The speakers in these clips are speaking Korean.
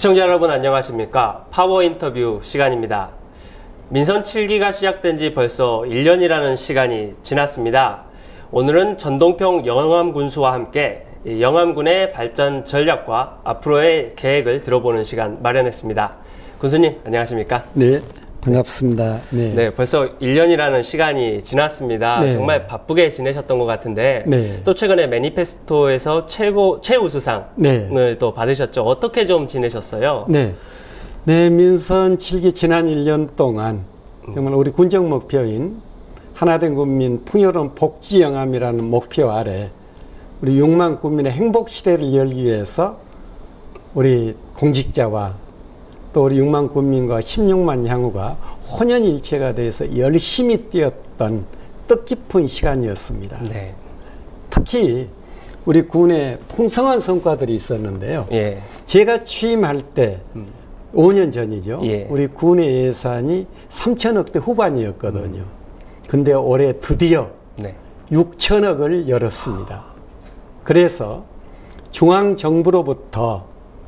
시청자 여러분 안녕하십니까? 파워 인터뷰 시간입니다. 민선 7기가 시작된 지 벌써 1년이라는 시간이 지났습니다. 오늘은 전동평 영암군수와 함께 영암군의 발전 전략과 앞으로의 계획을 들어보는 시간 마련했습니다. 군수님 안녕하십니까? 네, 반갑습니다. 네, 벌써 1년이라는 시간이 지났습니다. 네. 정말 바쁘게 지내셨던 것 같은데 네. 또 최근에 매니페스토에서 최우수상을 네. 또 받으셨죠. 어떻게 좀 지내셨어요? 네, 민선 7기 지난 1년 동안 정말 우리 군정 목표인 하나된 국민 풍요로운 복지 영암이라는 목표 아래 우리 6만 국민의 행복 시대를 열기 위해서 우리 공직자와 또 우리 6만 국민과 16만 향후가 혼연일체가 돼서 열심히 뛰었던 뜻깊은 시간이었습니다. 네. 특히 우리 군에 풍성한 성과들이 있었는데요. 예. 제가 취임할 때 5년 전이죠. 예. 우리 군의 예산이 3천억대 후반이었거든요. 근데 올해 드디어 네. 6천억을 열었습니다. 그래서 중앙정부로부터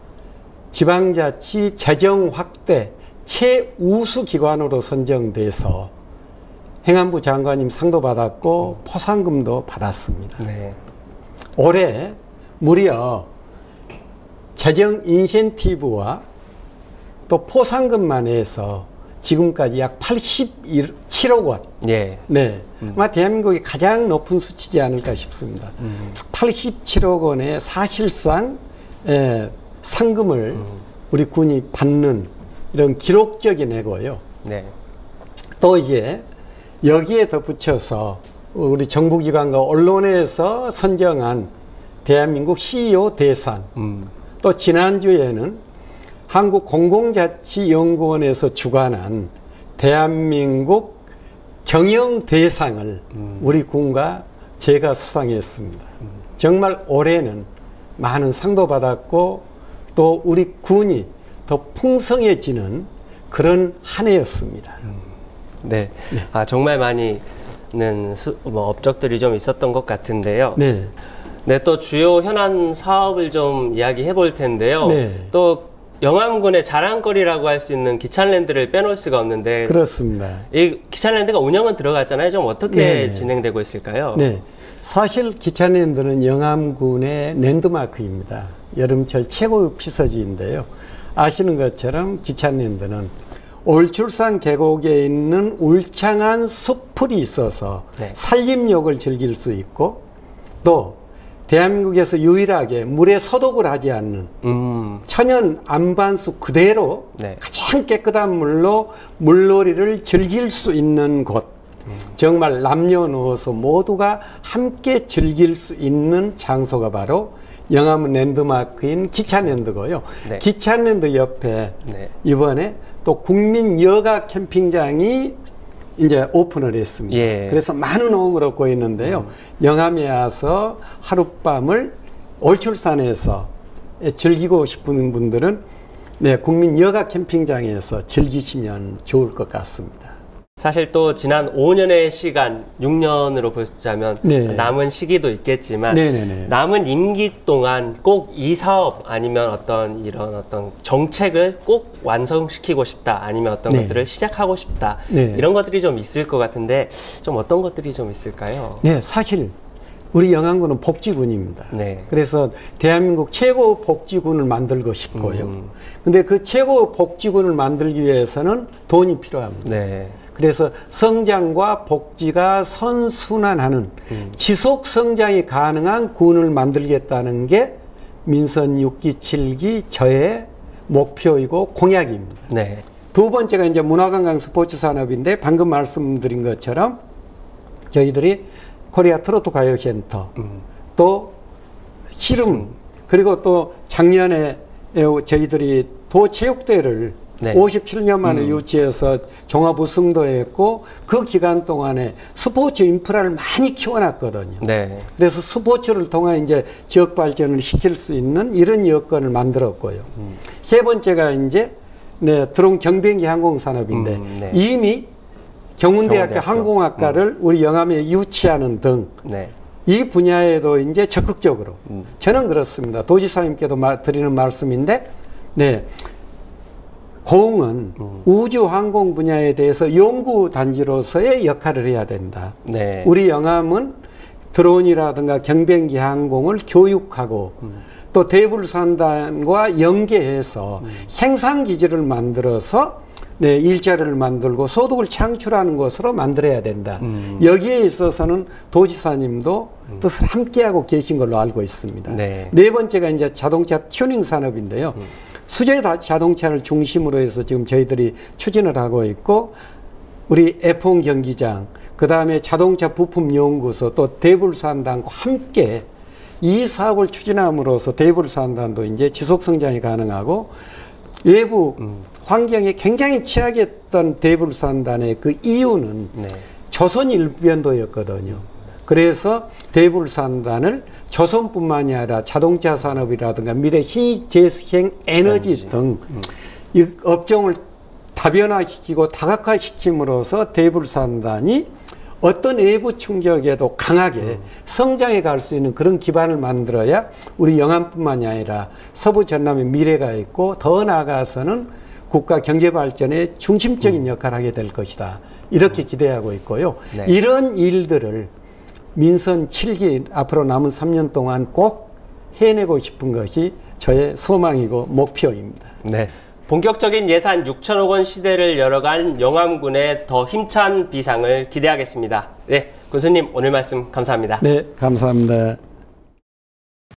지방자치 재정 확대 최우수 기관으로 선정돼서 행안부 장관님 상도 받았고 포상금도 받았습니다. 네. 올해 무려 재정 인센티브와 또 포상금만 해서 지금까지 약 87억 원. 예. 네. 아마 대한민국이 가장 높은 수치지 않을까 싶습니다. 87억 원의 사실상 상금을 우리 군이 받는 이런 기록적인 애고요. 네. 또 이제 여기에 덧붙여서 우리 정부기관과 언론에서 선정한 대한민국 CEO 대상, 또 지난주에는 한국공공자치연구원에서 주관한 대한민국 경영대상을 우리 군과 제가 수상했습니다. 정말 올해는 많은 상도 받았고 또 우리 군이 더 풍성해지는 그런 한 해였습니다. 네. 아, 정말 많이는 업적들이 좀 있었던 것 같은데요. 네. 네, 또 주요 현안 사업을 좀 이야기해 볼 텐데요. 네. 또 영암군의 자랑거리라고 할 수 있는 기찬랜드를 빼놓을 수가 없는데 그렇습니다. 이 기찬랜드가 운영은 들어갔잖아요. 좀 어떻게 네네. 진행되고 있을까요? 네. 사실 기찬랜드는 영암군의 랜드마크입니다. 여름철 최고의 피서지인데요. 아시는 것처럼 기찬랜드는 올출산 계곡에 있는 울창한 숲풀이 있어서 네. 산림욕을 즐길 수 있고 또 대한민국에서 유일하게 물에 소독을 하지 않는 천연 안반수 그대로 네. 가장 깨끗한 물로 물놀이를 즐길 수 있는 곳. 정말 남녀노소 모두가 함께 즐길 수 있는 장소가 바로 영암 랜드마크인 기찬랜드고요. 네. 기찬랜드 옆에 네. 이번에 또 국민 여가 캠핑장이 이제 오픈을 했습니다. 예. 그래서 많은 호응을 얻고 있는데요. 영암에 와서 하룻밤을 올출산에서 즐기고 싶은 분들은 네, 국민 여가 캠핑장에서 즐기시면 좋을 것 같습니다. 사실 또 지난 5년의 시간, 6년으로 보자면 네. 남은 시기도 있겠지만 네네네. 남은 임기 동안 꼭 이 사업 아니면 어떤 이런 어떤 정책을 꼭 완성시키고 싶다 아니면 어떤 네. 것들을 시작하고 싶다 네. 이런 것들이 좀 있을 것 같은데 좀 어떤 것들이 좀 있을까요? 네, 사실 우리 영암군은 복지군입니다. 네. 그래서 대한민국 최고 복지군을 만들고 싶고요. 근데 그 최고 복지군을 만들기 위해서는 돈이 필요합니다. 네. 그래서 성장과 복지가 선순환하는 지속 성장이 가능한 군을 만들겠다는 게 민선 6기, 7기 저의 목표이고 공약입니다. 네. 두 번째가 이제 문화관광 스포츠 산업인데 방금 말씀드린 것처럼 저희들이 코리아 트로트 가요센터 또 씨름 그리고 또 작년에 저희들이 도체육대회를 네. 57년 만에 유치해서 종합 우승도 했고 그 기간 동안에 스포츠 인프라를 많이 키워놨거든요. 네. 그래서 스포츠를 통해 이제 지역 발전을 시킬 수 있는 이런 여건을 만들었고요. 세 번째가 이제 네, 드론 경비행기 항공산업인데 네. 이미 경운대학교 항공학과를 우리 영암에 유치하는 등 네. 이 분야에도 이제 적극적으로 저는 그렇습니다. 도지사님께도 드리는 말씀인데 네. 공은 우주 항공 분야에 대해서 연구 단지로서의 역할을 해야 된다. 네. 우리 영암은 드론이라든가 경비행기 항공을 교육하고 또 대불산단과 연계해서 생산 기지를 만들어서 네, 일자리를 만들고 소득을 창출하는 것으로 만들어야 된다. 여기에 있어서는 도지사님도 뜻을 함께하고 계신 걸로 알고 있습니다. 네. 네 번째가 이제 자동차 튜닝 산업인데요. 수제 자동차를 중심으로 해서 지금 저희들이 추진을 하고 있고, 우리 F1 경기장, 그 다음에 자동차 부품 연구소, 또 대불산단과 함께 이 사업을 추진함으로써 대불산단도 이제 지속 성장이 가능하고, 외부 환경에 굉장히 취약했던 대불산단의 그 이유는 네. 조선 일변도였거든요. 그래서 대불산단을 조선뿐만이 아니라 자동차 산업이라든가 미래 신재생 에너지 등 이 업종을 다변화시키고 다각화시킴으로써 대불산단이 어떤 외부 충격에도 강하게 성장해 갈 수 있는 그런 기반을 만들어야 우리 영암뿐만이 아니라 서부 전남의 미래가 있고, 더 나아가서는 국가 경제 발전의 중심적인 역할을 하게 될 것이다. 이렇게 기대하고 있고요. 네. 이런 일들을 민선 7기 앞으로 남은 3년 동안 꼭 해내고 싶은 것이 저의 소망이고 목표입니다. 네. 본격적인 예산 6천억 원 시대를 열어간 영암군의 더 힘찬 비상을 기대하겠습니다. 네, 군수님 오늘 말씀 감사합니다. 네, 감사합니다.